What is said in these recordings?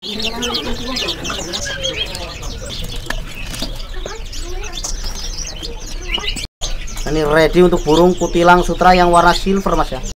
Ini ready untuk burung kutilang sutra yang warna silver mas ya.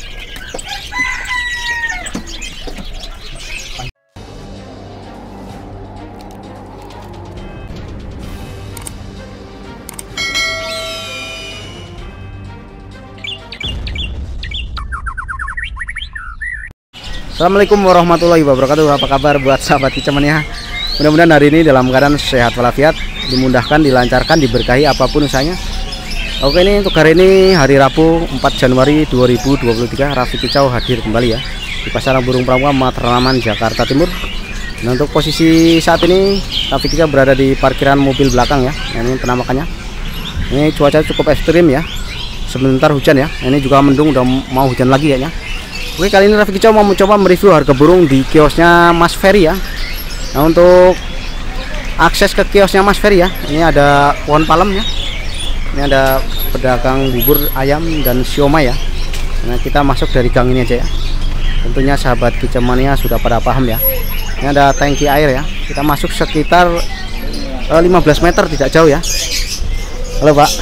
Assalamualaikum warahmatullahi wabarakatuh. Apa kabar buat sahabat kicauan ya? Mudah-mudahan hari ini dalam keadaan sehat walafiat, dimudahkan, dilancarkan, diberkahi apapun usahanya. Oke, ini untuk hari ini hari Rabu 4 Januari 2023, Raffi Kicau hadir kembali ya di Pasar Burung Pramuka Matraman Jakarta Timur. Nah, untuk posisi saat ini Raffi Kicau berada di parkiran mobil belakang ya. Nah, ini penampakannya. Ini cuaca cukup ekstrim ya. Sebentar hujan ya. Ini juga mendung, udah mau hujan lagi ya. Oke, kali ini Raffi Kicau mau mencoba mereview harga burung di kiosnya Mas Ferry ya. Nah, untuk akses ke kiosnya Mas Ferry ya, ini ada pohon palem ya. Ini ada pedagang bubur ayam dan siomay ya. Nah, kita masuk dari gang ini aja ya. Tentunya sahabat kicau mania sudah pada paham ya. Ini ada tangki air ya. Kita masuk sekitar 15 meter, tidak jauh ya. Halo Pak.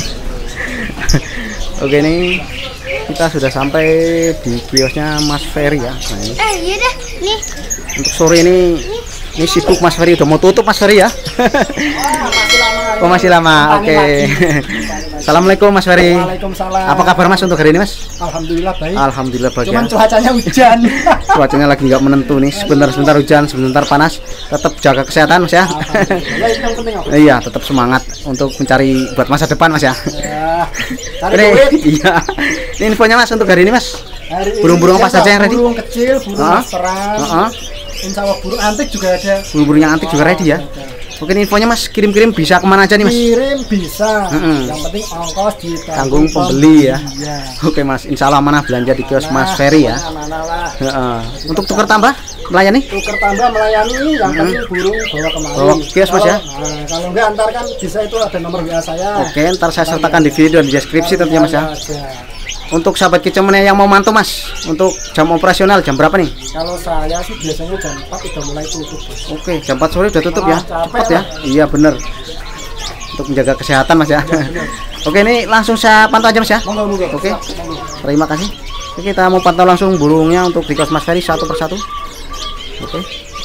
Oke, ini kita sudah sampai di kiosnya Mas Ferry ya. Nah, ini. Yaudah, nih. Untuk sore ini sibuk Mas Ferry, udah mau tutup Mas Ferry ya. Masih lama. Oh, masih lama. Oke. Assalamualaikum Mas Ferry. Waalaikumsalam. Apa kabar Mas untuk hari ini Mas? Alhamdulillah baik. Alhamdulillah baik. Cuman Ya. cuacanya hujan. Cuacanya lagi nggak menentu nih. Sebentar hujan, sebentar panas. Tetap jaga kesehatan Mas ya. Ya, itu yang penting apa? Iya, tetap semangat untuk mencari buat masa depan Mas ya. Ya, cari Ini, duit. iya. Ini infonya Mas untuk hari ini Mas. Hari ini Burung-burung apa saja yang ready? Burung kecil, burung masteran. Insya Allah burung antik juga ada. Burung-burung yang antik juga ready ya. Oke, ini infonya Mas, kirim-kirim bisa kemana aja nih Mas? Kirim bisa. Mm-mm. Yang penting ongkos Tanggung pembeli ya. Iya. Oke Mas, insya Allah mana belanja di kios Mas Ferry ya. Mana lah. Untuk tukar tambah melayani? Tukar tambah melayani, yang penting burung bawa kemari. Bawa ke kios, Mas, ya? Nah, kalau enggak antar kan bisa, itu ada nomor WA saya. Oke, ntar saya sertakan di video dan di deskripsi tentunya Mas ya. Untuk sahabat kicau mania yang mau mantau Mas, untuk jam operasional jam berapa nih? Kalau saya sih biasanya jam 4 udah mulai tutup. Oke, jam 4 sore udah tutup ya. Capek Cepat ya. Iya bener. Untuk menjaga kesehatan Mas ya. Oke, ini langsung saya pantau aja Mas ya. Monggo. Oke. Terima kasih. Oke, kita mau pantau langsung burungnya untuk di kios Mas Ferry satu persatu. Oke.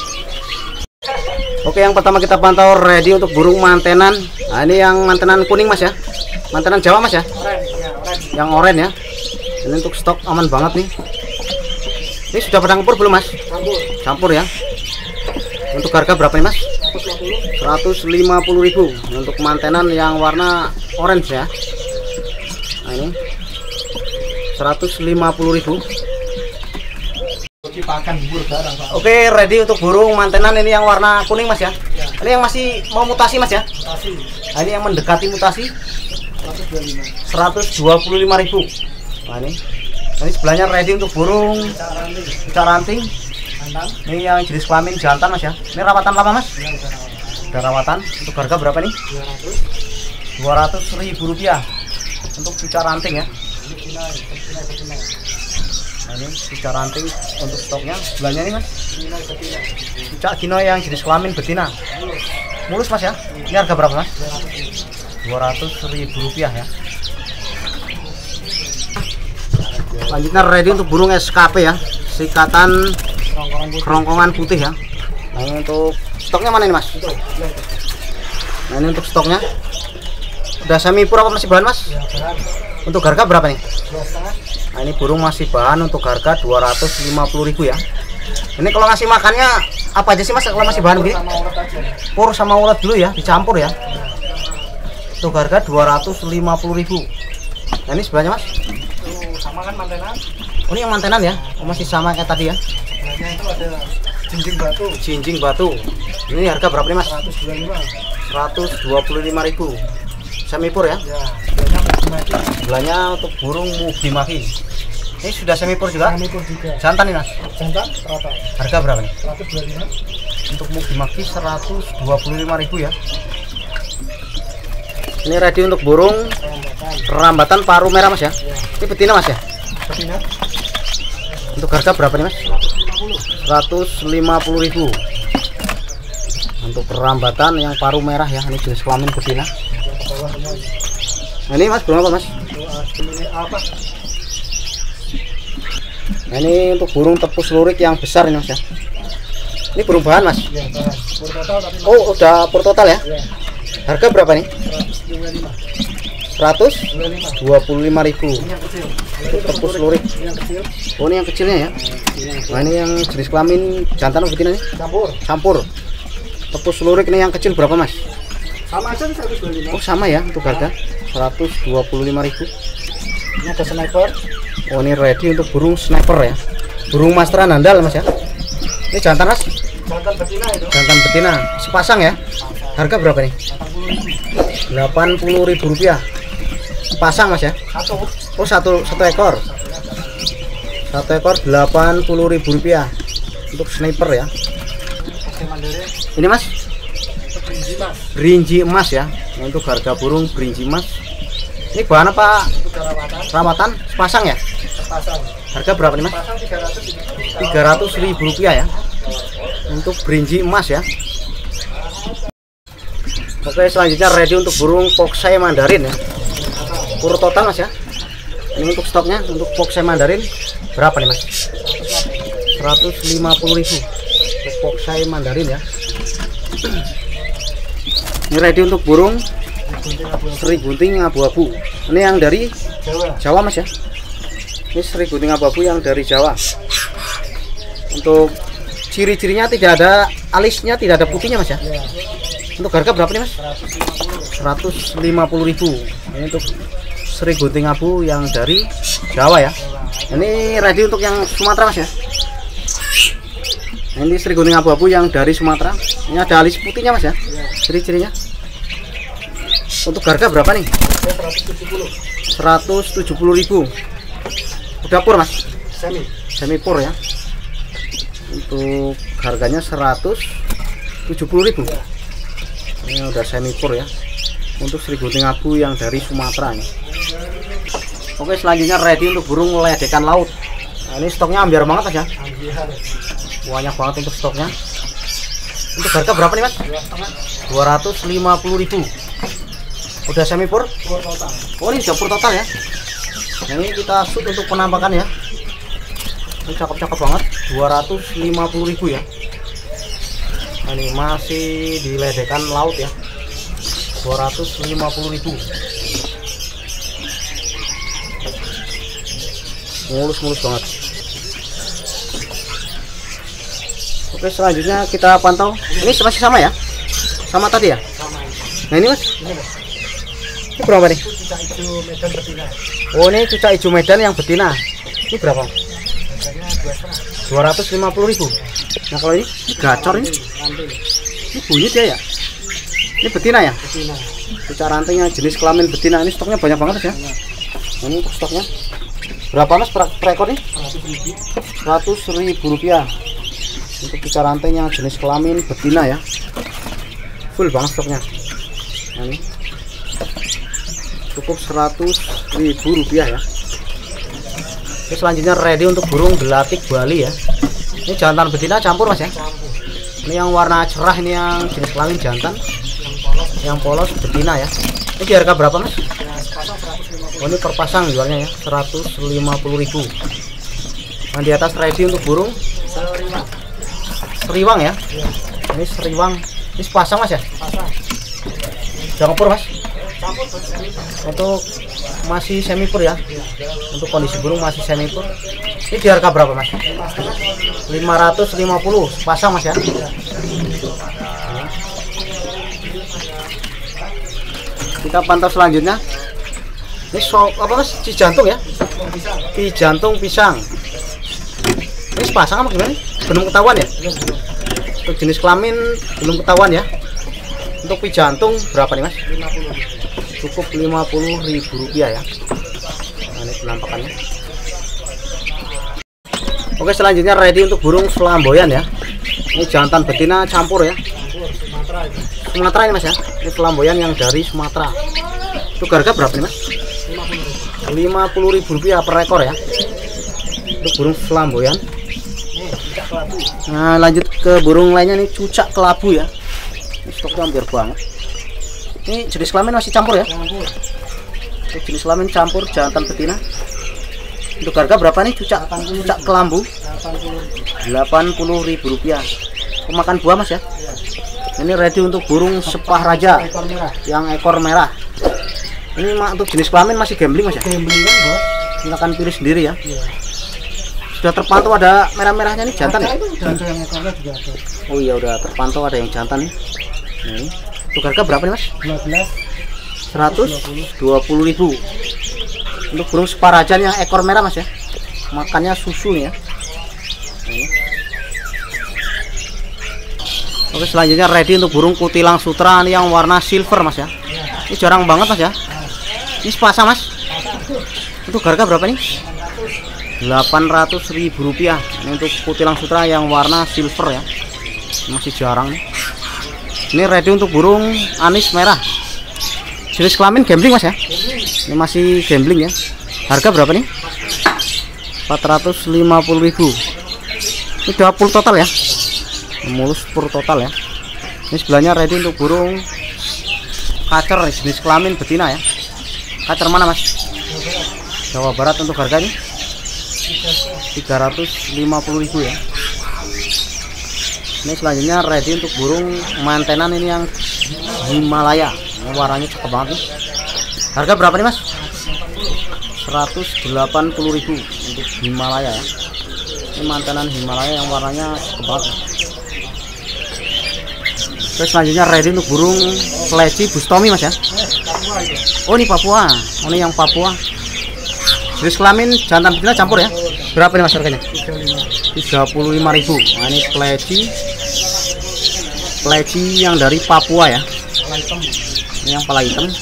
Oke, yang pertama kita pantau ready untuk burung mantenan. Nah, ini yang mantenan kuning Mas ya. Mantenan Jawa Mas ya. Yang oranye ya. Ini untuk stok aman banget nih. Ini sudah pada ngepur belum Mas? Campur ya. Untuk harga berapa nih Mas? 150.000 untuk mantenan yang warna orange ya. Nah, ini 150.000. Oke, ready untuk burung mantenan ini yang warna kuning Mas ya. Ini yang masih mau mutasi Mas ya. Nah, ini yang mendekati mutasi 125.000. Nah, ini sebelahnya ready untuk burung cicak ranting. Ini yang jenis kelamin jantan Mas ya. Ini rawatan lama Mas? Udah rawatan. Untuk harga berapa nih? 200.000 rupiah untuk cicak ranting ya. Nah, ini cicak ranting untuk stoknya. Sebelahnya nih Mas, cicak gino yang jenis kelamin betina. Mulus Mas ya. Ini harga berapa Mas? 200.000 rupiah ya. Selanjutnya ready untuk burung SKP ya, sikatan kerongkongan putih ya. Nah, ini untuk stoknya mana ini Mas? Nah, ini untuk stoknya udah semi pur apa masih bahan Mas? Untuk harga berapa nih? Nah, ini burung masih bahan untuk harga 250.000 ya. Ini kalau ngasih makannya apa aja sih Mas kalau masih bahan begini? Pur sama ulet dulu ya, dicampur ya. Untuk harga 250.000. Nah, ini sebelahnya Mas? Sama kan mantenan. Oh, ini yang mantenan ya? Oh, masih sama kayak tadi ya? Sebelahnya itu ada jinjing batu. Jinjing batu. Ini harga berapa nih Mas? 125. 125.000. Semi pur ya? Ya, sebelahnya Sebelahnya untuk burung mugimaki. Ini sudah semi pur juga? kami pun juga. Jantan nih Mas? Jantan rata. Harga berapa nih? 125. Untuk mugimaki 125.000 ya. Ini ready untuk burung rambatan paru merah Mas ya. Ini betina Mas ya. Betina Untuk harga berapa nih Mas? 150.000. Untuk perambatan yang paruh merah ya, ini jenis kelamin betina. Nah, ini mas burung apa mas? Nah, ini untuk burung tepus lurik yang besar ini mas ya. Ini burung bahan mas? Oh udah pur total ya? Harga berapa nih? 125.000. Untuk tepus lurik. Oh ini yang kecilnya ya? Nah ini yang jenis kelamin jantan atau betina nih? Campur. Tepus lurik ini yang kecil berapa mas? Sama aja 125. Oh sama ya untuk harga 125.000. Ini ada sniper. Oh ini ready untuk burung sniper ya, burung masteran handal mas ya. Ini jantan mas? Jantan betina itu. Jantan betina sepasang ya. Harga berapa nih? 80.000 rupiah sepasang mas ya. Oh satu ekor. Satu ekor 80.000 rupiah untuk sniper ya. Ini mas? Berinji emas ya. Untuk harga burung berinji emas. Ini bahan apa? Perawatan sepasang ya? Sepasang. Harga berapa nih mas? 300.000 rupiah ya. Untuk berinji emas ya. Oke selanjutnya ready untuk burung Foxeye Mandarin ya. Pur total mas ya. Ini untuk stoknya untuk Foxeye Mandarin berapa nih mas? 150.000 untuk Foxeye Mandarin ya. Ini ready untuk burung Sri Gunting abu-abu. Ini yang dari Jawa mas ya. Ini Sri Gunting abu-abu yang dari Jawa. Untuk ciri-cirinya tidak ada alisnya, tidak ada putihnya mas ya. Untuk harga berapa nih mas? 150.000. Ini untuk Sri Gunting abu yang dari Jawa ya. Ini ready untuk yang Sumatera mas ya. Ini Sri Gunting abu-abu yang dari Sumatera. Ini ada alis putihnya mas ya. Ciri-cirinya. Untuk harga berapa nih? 170.000. Udah pur mas? Semi pur ya. Untuk harganya 170.000. Ini udah semi pur ya. Untuk Sri Gunting abu yang dari Sumatera nih. Oke selanjutnya ready untuk burung ledekan laut. Nah, ini stoknya ambiar banget mas ya. Banyak banget untuk stoknya. Untuk harga berapa nih mas? 250.000. Udah semi pur? Oh ini udah pur total ya. Nah, ini kita shoot untuk penampakan ya. Ini cakep-cakep banget. 250.000 ya. Nah, ini masih di ledekan laut ya. 250.000. Mulus-mulus banget. Oke selanjutnya kita pantau. Ini masih sama ya? Sama tadi ya? Nah ini mas? Ini berapa nih? Oh ini cucak hijau Medan yang betina. Ini berapa? 250.000. Nah kalau ini gacor ini bunyi dia ya? Ini betina ya? Cucak rantingnya jenis kelamin betina. Ini stoknya banyak banget ya. Nah, ini untuk stoknya berapa mas per ekor nih? 100.000 rupiah. Untuk cucak ranting yang jenis kelamin betina ya. Full banget stoknya. Nah, ini cukup 100.000 rupiah ya. Ini selanjutnya ready untuk burung gelatik Bali ya. Ini jantan betina campur mas ya. Ini yang warna cerah, ini yang jenis kelamin jantan, yang polos betina ya. Ini di harga berapa mas? Oh ini per pasang jualnya ya, 150.000. Yang di atas ready untuk burung seriwang ya. Ini seriwang, ini sepasang mas ya. Jangan pur mas. Untuk masih semi pur ya. Untuk kondisi burung masih semi pur. Ini di harga berapa mas? 550 pasang mas ya. Kita pantau selanjutnya. Ini apa mas? Cijantung ya? Cijantung pisang. Ini sepasang apa gimana? Belum ketahuan ya? Untuk jenis kelamin belum ketahuan ya. Untuk pijantung berapa nih mas? Cukup 50.000 rupiah ya. Nah, ini penampakannya. Oke selanjutnya ready untuk burung flamboyan ya. Ini jantan betina campur ya. Sumatera ini mas ya. Ini flamboyan yang dari Sumatera. Untuk harga berapa nih mas? 50.000 rupiah per ekor ya. Untuk burung flamboyan. Nah, lanjut ke burung lainnya nih, cucak kelabu ya. Ini stoknya hampir banget. Ini jenis kelamin masih campur ya? Campur. Jenis kelamin campur jantan betina. Untuk harga berapa nih cucak kelambu? 80.000 rupiah. Pemakan buah mas ya? Ini ready untuk burung sepah raja yang ekor merah. Ini untuk jenis kelamin masih gambling mas ya? Gambling kan bos? Silakan pilih sendiri ya. Sudah terpantau ada merah-merahnya nih jantan ya? Jantan yang ekornya juga ada. Oh iya udah terpantau ada yang jantan nih. Nih. Untuk harga berapa nih mas? 120.000. Untuk burung separajan yang ekor merah mas ya, makannya susu nih ya. Oke, selanjutnya ready untuk burung kutilang sutra yang warna silver mas ya. Ini jarang banget mas ya. Ini sepasang mas. Untuk harga berapa nih? 800.000 rupiah. Ini untuk kutilang sutra yang warna silver ya, masih jarang nih. Ini ready untuk burung anis merah. Jenis kelamin gambling mas ya? Ini masih gambling ya. Harga berapa nih? 450.000. Ini 20 total ya. Mulus pur total ya. Ini sebelahnya ready untuk burung kacer jenis kelamin betina ya. Kacer mana mas? Jawa Barat. Untuk harganya 350.000 ya. Ini selanjutnya ready untuk burung mantenan ini yang Himalaya. Ini warnanya cakep banget nih. Harga berapa nih mas? 180.000 untuk Himalaya ya. Ini mantenan Himalaya yang warnanya cakep banget. Terus selanjutnya ready untuk burung leci bustomi mas ya. Oh ini Papua. Oh ini yang Papua. Jenis kelamin jantan betina campur ya. Berapa nih mas harganya? 35.000. Nah ini leci yang dari Papua ya. Ini yang pala hitam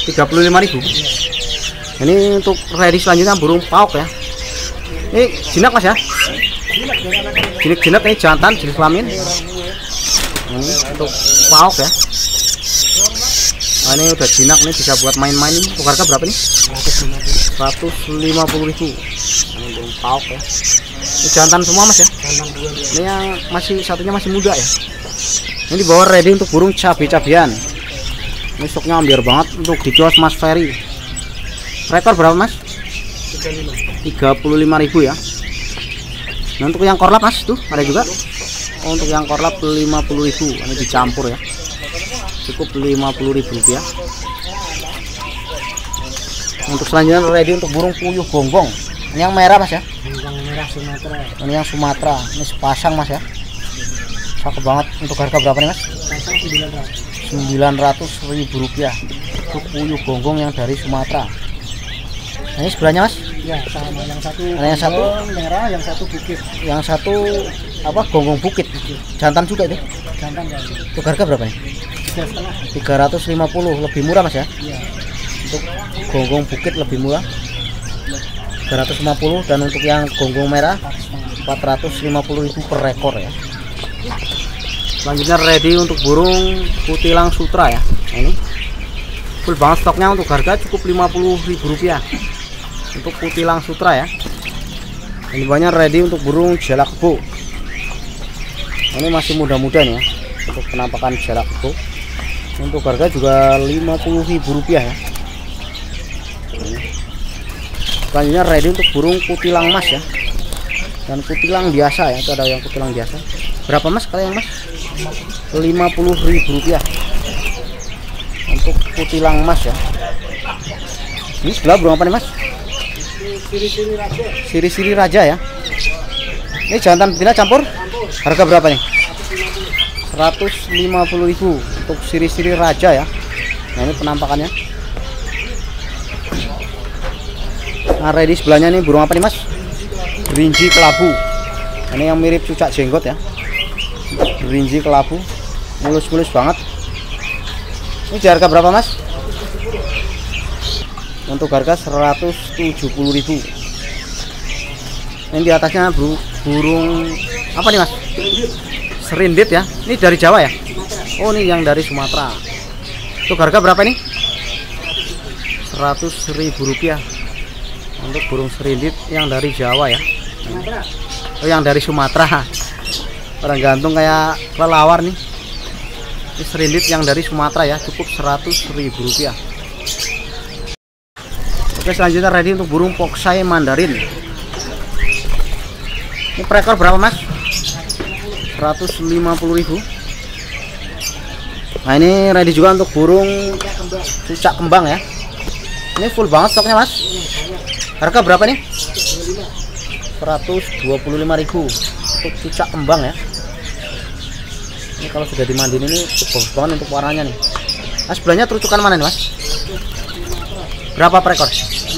35.000. Ini untuk ready selanjutnya burung pauk ya. Ini jinak mas ya. Jinak ini jantan jenis kelamin. Ini untuk pauk ya. Nah, ini udah jinak nih, bisa buat main-main. Untuk harga berapa nih? 150.000. Ini burung pauk ya. Ini jantan semua mas ya. Ini yang satunya masih muda ya. Ini di bawah ready untuk burung cabai-cabian. Ini stoknya ambil banget untuk di kios Mas Ferry. Rekor berapa mas? 35.000 ya. Nah untuk yang korlap mas tuh ada juga. Oh, untuk yang korlap 50.000. Ini dicampur ya. Cukup 50.000 rupiah. Untuk selanjutnya ready untuk burung puyuh gonggong. Ini yang merah mas ya? Yang merah Sumatera. Ini yang Sumatera. Ini sepasang mas ya. Cakep banget. Untuk harga berapa nih mas? 900.000 rupiah. Untuk puyuh gonggong yang dari Sumatera. Nah, ini sebelahnya mas? Ya sama, yang satu merah, yang satu bukit. Yang satu apa? Gonggong bukit. Jantan juga itu? Jantan ya. Untuk harga berapa nih? 350, lebih murah mas ya? Iya. Untuk gonggong bukit lebih murah 350, dan untuk yang gonggong merah 450.000 per ekor ya. Selanjutnya ready untuk burung kutilang sutra ya. Nah, ini full banget stoknya. Untuk harga cukup 50.000 rupiah untuk kutilang sutra ya. Ini banyak ready untuk burung jalak kebo. Ini masih muda-muda nih ya. Untuk penampakan jalak kebo. Untuk harga juga 50.000 rupiah ya. Selanjutnya ready untuk burung kutilang mas ya, dan kutilang biasa ya. Itu ada yang kutilang biasa. Berapa mas kalau yang mas? 50.000 rupiah untuk kutilang mas ya. Ini sebelah burung apa nih mas? Siri-siri raja ya. Ini jantan betina campur. Harga berapa nih? 150.000 untuk siri-siri raja ya. Nah ini penampakannya. Nah ready sebelahnya nih burung apa nih mas? Gerinji kelabu. Ini yang mirip cucak jenggot ya. Gerinji kelabu, mulus-mulus banget. Ini di harga berapa mas? Untuk harga 170.000. Ini di atasnya burung apa nih mas? Serindit ya. Ini dari Jawa ya? Oh ini yang dari Sumatera. Untuk harga berapa nih? 100.000 rupiah untuk burung serindit yang dari Jawa ya. Oh yang dari Sumatera. Orang gantung kayak kelelawar nih. Ini serindit yang dari Sumatera ya, cukup Rp100.000. Oke, selanjutnya ready untuk burung Poksai Mandarin. Ini per ekor berapa mas? 150.000. Nah ini ready juga untuk burung cucak kembang ya. Ini full banget stoknya mas. Harga berapa nih? 125.000 untuk cucak kembang ya. Ini kalau sudah dimandiin ini bagus banget untuk warnanya nih. Nah sebelahnya terucukan mana nih mas? Berapa per ekor?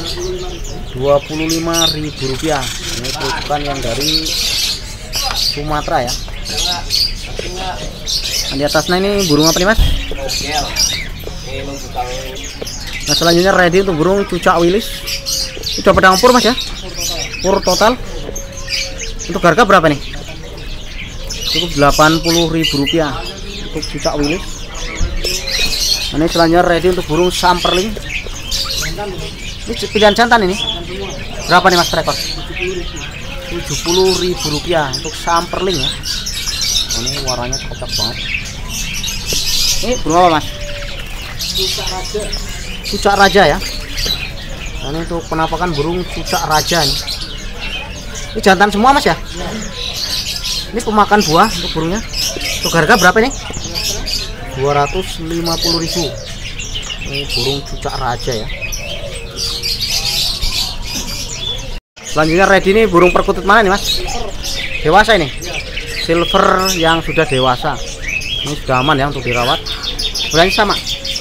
Rp25.000. Ini terucukan yang dari Sumatera ya. Nah, di atasnya ini burung apa nih mas? Nah selanjutnya ready untuk burung cucak wilis. Ini udah pedang pur mas ya? Pur total. Untuk harga berapa nih? Cukup Rp80.000 untuk cucak wilis. Nah, ini selanjutnya ready untuk burung samperling. Ini pilihan jantan ini. Berapa nih mas per ekor? Rp70.000 untuk samperling ya. Oh, ini warnanya cocok banget. Ini burung apa mas? Cucak raja ya. Nah, ini untuk penampakan burung cucak raja nih. Ini jantan semua mas ya? Ini pemakan buah untuk burungnya. Untuk harga berapa nih? Rp250.000. Ini burung cucak raja ya. Selanjutnya ready nih burung perkutut mana nih mas? Dewasa ini? Silver yang sudah dewasa. Ini sudah aman ya untuk dirawat. Harganya sama.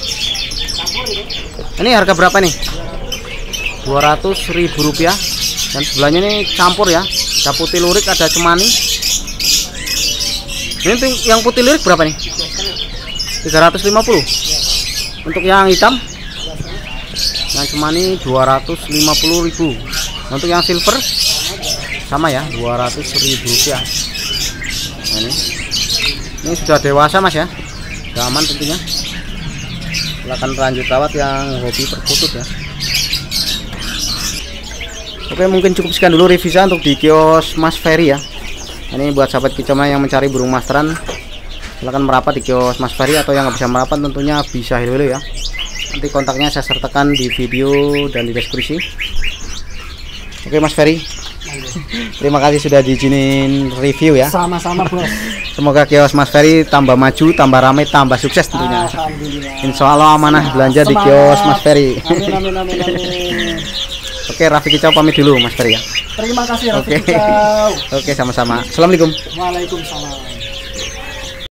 Ini harga berapa nih? Rp200.000. Dan sebelahnya ini campur ya. Ada putih lurik, ada cemani. Ini yang putih lirik berapa nih? 350. Untuk yang hitam, yang cemani 250.000. Untuk yang silver sama ya, Rp200.000. Nah, ini sudah dewasa mas ya, sudah aman tentunya. Silakan lanjut rawat yang hobi perkutut ya. Oke, mungkin cukup sekian dulu review saya untuk di kios Mas Ferry ya. Ini buat sahabat kicauan yang mencari burung masteran, silahkan merapat di kios Mas Ferry, atau yang nggak bisa merapat tentunya bisa hello ya. Nanti kontaknya saya sertakan di video dan di deskripsi. Oke Mas Ferry, terima kasih sudah diizinin review ya. Sama-sama bos. Semoga kios Mas Ferry tambah maju, tambah ramai, tambah sukses tentunya. Insya Allah amanah belanja di kios Mas Ferry. Amin, amin, amin, amin. Oke, Raffi Kicau pamit dulu Mas Ferry ya. Terima kasih Raffi Kicau. Oke, sama-sama. Assalamualaikum. Waalaikumsalam.